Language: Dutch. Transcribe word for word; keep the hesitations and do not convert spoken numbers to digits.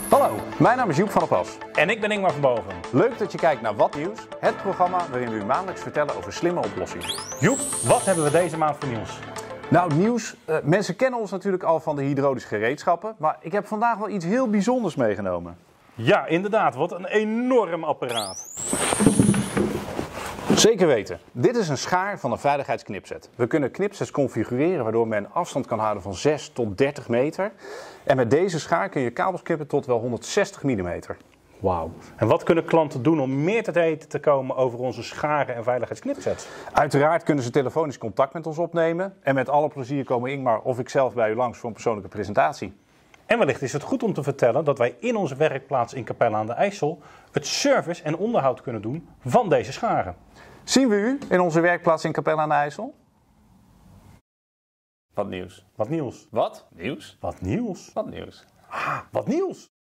Hallo, mijn naam is Joep van der Plas. En ik ben Ingmar van Boven. Leuk dat je kijkt naar Wat Nieuws, het programma waarin we u maandelijks vertellen over slimme oplossingen. Joep, wat hebben we deze maand voor nieuws? Nou, nieuws. Uh, mensen kennen ons natuurlijk al van de hydraulische gereedschappen, maar ik heb vandaag wel iets heel bijzonders meegenomen. Ja, inderdaad. Wat een enorm apparaat. Zeker weten. Dit is een schaar van een veiligheidsknipset. We kunnen knipsets configureren waardoor men afstand kan houden van zes tot dertig meter. En met deze schaar kun je kabels knippen tot wel honderdzestig millimeter. Wauw. En wat kunnen klanten doen om meer te weten te komen over onze scharen en veiligheidsknipsets? Uiteraard kunnen ze telefonisch contact met ons opnemen. En met alle plezier komen Ingmar of ik zelf bij u langs voor een persoonlijke presentatie. En wellicht is het goed om te vertellen dat wij in onze werkplaats in Capelle aan de IJssel het service en onderhoud kunnen doen van deze scharen. Zien we u in onze werkplaats in Capelle aan de IJssel? Wat nieuws? Wat nieuws? Wat nieuws? Wat nieuws? Wat nieuws? Ah, wat nieuws?